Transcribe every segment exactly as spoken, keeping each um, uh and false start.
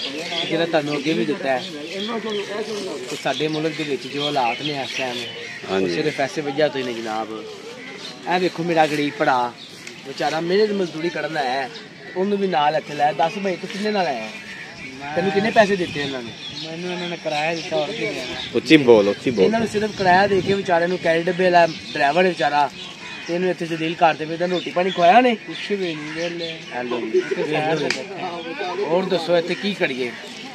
ਜਿਹੜਾ ਤੁਹਾਨੂੰ ਅੱਗੇ ਵੀ ਦਿੱਤਾ ਹੈ ਕਿ ਸਾਡੇ ਮੁਲਕ ਦੇ ਵਿੱਚ ਜੋ ਹਾਲਾਤ ਨੇ ਇਸ ਟਾਈਮ ਸਿਰਫ ਐਸੇ ਵਜ੍ਹਾ ਤੋਂ ਹੀ ਨੇ ਜਨਾਬ। ਇਹ ਵੇਖੋ ਮੇਰਾ ਗਰੀਬ ਭਰਾ बेचारा मेहनत मजदूरी करना है, ਉਹਨੂੰ ਵੀ ਨਾਲ ਇੱਥੇ ਲਾਇਆ। ਦੱਸ ਭਾਈ ਤੂੰ ਕਿੰਨੇ ਨਾਲ ਆਇਆ? ਤੈਨੂੰ ਕਿੰਨੇ ਪੈਸੇ ਦਿੱਤੇ ਇਹਨਾਂ ਨੇ? ਮੈਨੂੰ ਇਹਨਾਂ ਨੇ ਕਿਰਾਇਆ ਦਿੱਤਾ ਹੋਰ ਕੀ ਦੇਣਾ। ਉੱਚੀ ਬੋਲ ਉੱਚੀ ਬੋਲ। ਇਹਨਾਂ ਨੂੰ ਸਿਰਫ ਕਿਰਾਇਆ ਦੇ ਕੇ ਵਿਚਾਰੇ ਨੂੰ ਕੈਰੀ ਡੱਬੇ ਵਾਲਾ ਡਰਾਈਵਰ ਹੈ ਵਿਚਾਰਾ, ਤੇ ਇਹਨੂੰ ਇੱਥੇ ਜਦੀਲ ਕਰਦੇ ਪਏ। ਤੈਨੂੰ ਰੋਟੀ ਪਾਣੀ ਖਵਾਇਆ ਨੇ? ਕੁਛ ਵੀ ਨਹੀਂ ਵੇਲੇ। ਹੈਲੋ ਹੋਰ ਦੱਸੋ ਇੱਥੇ ਕੀ ਕਰੀਏ?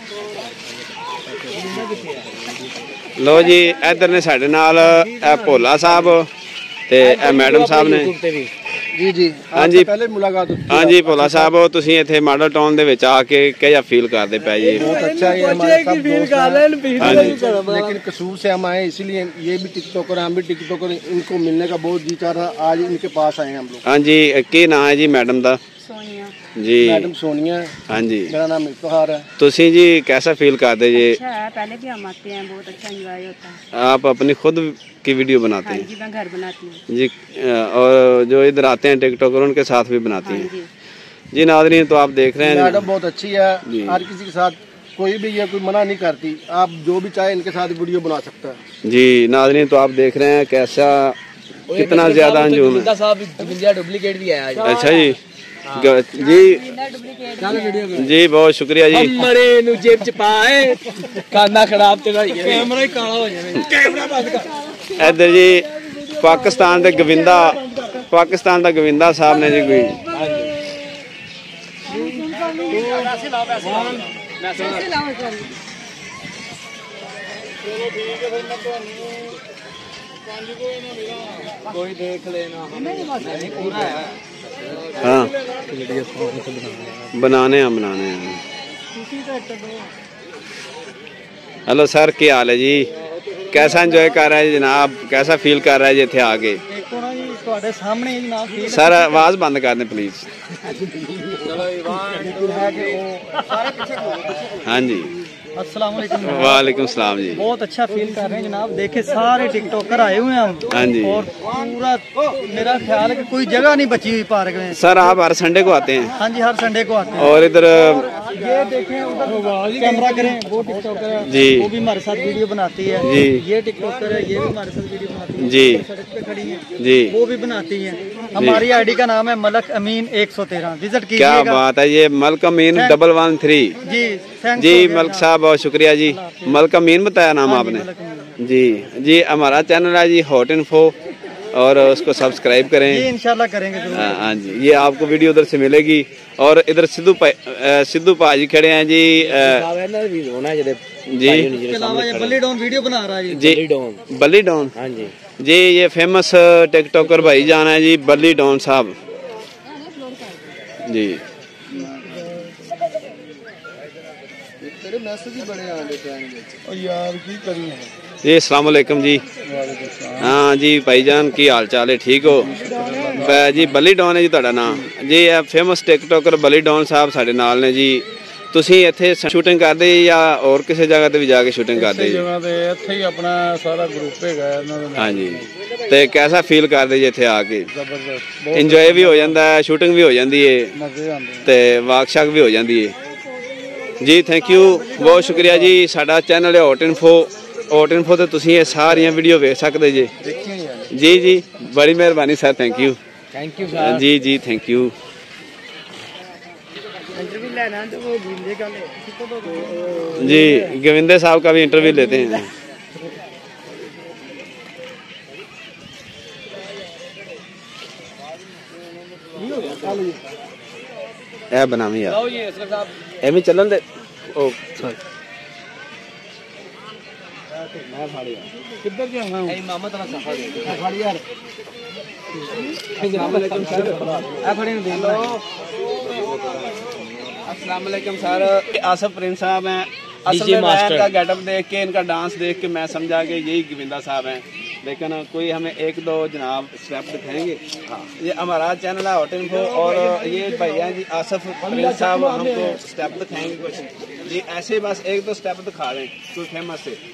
ਲੋ ਜੀ ਇੱਧਰ ਨੇ ਸਾਡੇ ਨਾਲ ਇਹ ਭੋਲਾ ਸਾਹਿਬ ਤੇ ਇਹ ਮੈਡਮ ਸਾਹਿਬ ਨੇ। जी जी हाँ जी पहले मुलाकात हाँ जी भोला साहब तुसीं इत्थे मॉडल टाउन दे विच आके क्या फील करदे पे जी? बहुत अच्छा है, हमारे सब दोस्त हैं, लेकिन कसूर से हम आए इसीलिए ये भी टिकटॉकर हम भी टिकटॉकर, इनको मिलने का बहुत जी चाह रहा, आज इनके पास आए हम लोग। हाँ जी की नाम है जी मैडम दा? सोनिया जी। मैडम सोनिया। हाँ जी मेरा नाम इफ्तिखार है। तुसीं जी कैसा फील करदे जी? अच्छा है, पहले भी हम आते हैं, बहुत अच्छा एंजॉय होता है। आप अपनी खुद की वीडियो बनाते हैं? हाँ जी मैं घर बनाती हूँ जी। और जो इधर आते हैं टिकटॉकर उनके साथ भी बनाती हैं? जी, जी नाज़रीन तो आप देख रहे हैं मैडम बहुत अच्छी है, हर किसी के साथ कोई भी ये कोई मना नहीं करती, आप जो भी चाहे इनके साथ वीडियो बना सकता है। जी नाज़रीन तो आप देख रहे हैं कैसा कितना ज्यादा अंजुम है। डुप्लीकेट भी आया। अच्छा जी जी जी बहुत शुक्रिया जी। मरे नु जेब च पाए काना खराब ते कैमरा ही काला हो जावे। कैमरा बंद कर। इधर जी पाकिस्तान दे गोविंदा पाकिस्तान दा गोविंदा साहब ने जी कोई कोई देख लेना पूरा है। हाँ बनाने हैं बनाने हैं। हेलो सर क्या हाल है जी? कैसा एंजॉय कर रहा है जनाब? कैसा फील कर रहा है जी इत्थे आके? सर आवाज बंद कर दें प्लीज। हाँ जी अस्सलाम वालेकुम। वालेकुम सलाम जी। बहुत अच्छा फील कर रहे हैं जनाब, देखे सारे टिकटॉकर आए हुए हैं हम। हाँ जी। और पूरा मेरा ख्याल है कि कोई जगह नहीं बची हुई पार्क में। सर आप हर संडे को आते हैं? हाँ जी हर संडे को आते हैं। और इधर ये देखें उधर कैमरा करें, वो टिकटॉकर है जी, वो भी हमारे साथ वीडियो बनाती है जी। ये टिकटॉकर है, ये भी हमारे साथ वीडियो बनाती है जी। सड़क पे खड़ी है जी वो भी बनाती है। हमारी आईडी का नाम है मलक अमीन एक सौ तेरह, विजिट क्या बात है। ये Malak Amin double one three जी। जी मलक साहब बहुत शुक्रिया जी। मलक अमीन बताया नाम आपने जी। जी हमारा चैनल है जी हॉट इन्फो और उसको सब्सक्राइब करें जी, इंशाल्लाह करेंगे। हाँ जी ये आपको वीडियो उधर से मिलेगी। और इधर सिद्धू सिद्धू भाजी खड़े हैं जी जी। इसके अलावा ये बल्ली डॉन वीडियो बना रहा है जी बल्ली डॉन। हाँ जी जी ये फेमस टिकटॉकर भाई जान है जी बल्ली डॉन साहब जी। मैसेज ही बड़े आने और यार की करी है जी। अस्सलाम वालेकुम जी। हाँ जी भाईजान की हाल चाल है? ठीक हो जी? बली डॉन है जी ਤੁਹਾਡਾ नाम जी। ਇਹ फेमस टिकटॉकर बली डॉन साहब ਸਾਡੇ ਨਾਲ ਨੇ ਜੀ। ਤੁਸੀਂ ਇੱਥੇ ਸ਼ੂਟਿੰਗ ਕਰਦੇ ਜਾਂ ਹੋਰ ਕਿਸੇ ਜਗ੍ਹਾ ਤੇ ਵੀ ਜਾ ਕੇ ਸ਼ੂਟਿੰਗ ਕਰਦੇ ਜੀ? ਜਗ੍ਹਾ ਤੇ ਇੱਥੇ ਹੀ ਆਪਣਾ ਸਾਰਾ ਗਰੁੱਪ ਹੈਗਾ ਇਹਨਾਂ ਦਾ। ਹਾਂ ਜੀ ਤੇ ਕਿਹਦਾ ਫੀਲ ਕਰਦੇ ਜੀ ਇੱਥੇ ਆ ਕੇ? ਜ਼ਬਰਦਸਤ ਇੰਜੋਏ ਵੀ ਹੋ ਜਾਂਦਾ ਹੈ, ਸ਼ੂਟਿੰਗ ਵੀ ਹੋ ਜਾਂਦੀ ਹੈ ਮਜ਼ੇ ਆਉਂਦੇ ਤੇ ਵਾਕਸ਼ਾਕ ਵੀ ਹੋ ਜਾਂਦੀ ਹੈ ਜੀ। ਥੈਂਕ ਯੂ ਬਹੁਤ ਸ਼ੁਕਰੀਆ ਜੀ। ਸਾਡਾ ਚੈਨਲ ਹੈ ਹੌਟ ਇਨਫੋ। हॉट इन्फो ਤੇ ਤੁਸੀਂ ਇਹ ਸਾਰੀਆਂ ਵੀਡੀਓ ਵੇਖ ਸਕਦੇ ਜੀ। ਜੀ ਜੀ ਬੜੀ ਮਿਹਰਬਾਨੀ sir. Thank you thank you sir. जी जी थैंक यू। इंटरव्यू लेना तो वो गोविंदे का ले जी गोविंदे साहब का भी इंटरव्यू लेते हैं। ए बनावी यार एवं चलन दे। ओ मैं फाड़ी किधर जाऊंगा ए मामा तेरा सफा दे फाड़ी यार। अस्सलाम वालेकुम सर। आ खड़े देख लो। अस्सलाम वालेकुम सर। आसिफ प्रिंस साहब हैं। असल में मैं इनका गेटअप देख के इनका डांस देख के मैं समझा कि यही गोविंदा साहब हैं, लेकिन कोई हमें एक दो जनाब स्टेप दिखाएंगे। हाँ ये हमारा चैनल है हॉट इन्फो और ये भैया जी आसिफ प्रिंस साहब हमको स्टेप दिखाएंगे कुछ जी। ऐसे बस एक दो स्टेप दिखा दें कोई फेमस से।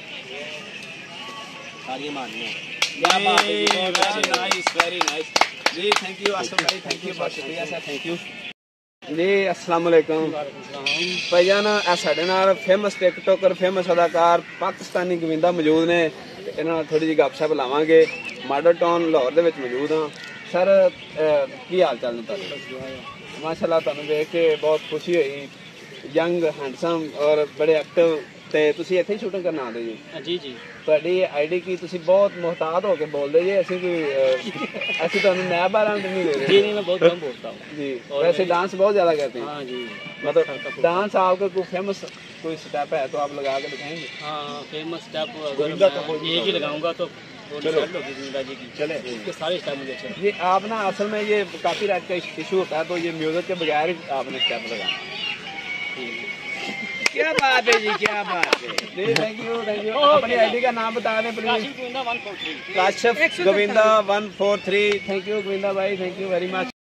तालियां मारनी है। क्या बात है, वेरी नाइस वेरी नाइस। जी थैंक यू आसफ भाई, थैंक यू, बहुत शुक्रिया सर, थैंक यू जी। अस्सलाम वालेकुम भाईजान, ਇਹ ਸਾਡੇ ਨਾਲ ਫੇਮਸ ਟਿਕਟੋਕਰ ਫੇਮਸ ਅਦਾਕਾਰ ਪਾਕਿਸਤਾਨੀ ਗਵਿੰਦਾ ਮੌਜੂਦ ਨੇ। ਇਹਨਾਂ ਨਾਲ ਥੋੜੀ ਜਿਹੀ ਗੱਪਸ਼ਪ ਲਾਵਾਂਗੇ। ਮਾਡਲ ਟਾਊਨ ਲਾਹੌਰ ਦੇ ਵਿੱਚ ਮੌਜੂਦ ਹਾਂ। ਸਰ ਕੀ ਹਾਲ ਚਾਲ ਨੇ ਤੁਹਾਡੇ? ਮਾਸ਼ਾਅੱਲਾ ਤੁਹਾਨੂੰ ਦੇਖ ਕੇ ਬਹੁਤ ਖੁਸ਼ੀ ਹੋਈ, ਯੰਗ ਹੈਂਡਸਮ ਔਰ ਬੜੇ ਐਕਟਿਵ। ਤੇ ਤੁਸੀਂ ਇੱਥੇ ਹੀ ਸ਼ੂਟਿੰਗ ਕਰਨ ਆਉਂਦੇ ਜੀ? ਜੀ ਜੀ। ਤੁਹਾਡੀ ਆਈਡੀ ਕੀ, ਤੁਸੀਂ ਬਹੁਤ ਮੁਹਤਾਤ ਹੋ ਕੇ ਬੋਲਦੇ ਜੀ, ਅਸੀਂ ਕੋਈ ਅਸੀਂ ਤੁਹਾਨੂੰ नया बार नहीं दे रहे। जी नहीं, मैं बहुत कम बोलता हूँ जी। वैसे डांस बहुत ज्यादा करते हैं? हाँ जी। मतलब डांस आपका कोई फेमस कोई स्टेप है तो आप लगा के दिखाएंगे? हाँ फेमस स्टेप अगर मैं एक ही लगाऊंगा तो चले, इसके सारे स्टेप मुझे अच्छे। जी आप ना असल में ये कॉपीराइट का इशू होता है, तो ये म्यूजिक के बगैर ही आपने स्टेप लगाना। क्या बात है जी, क्या बात है जी। Thank you, thank you. अपनी आईडी का नाम बता दें please. Kashif Govinda one four three. Thank you Govinda भाई, थैंक यू वेरी मच।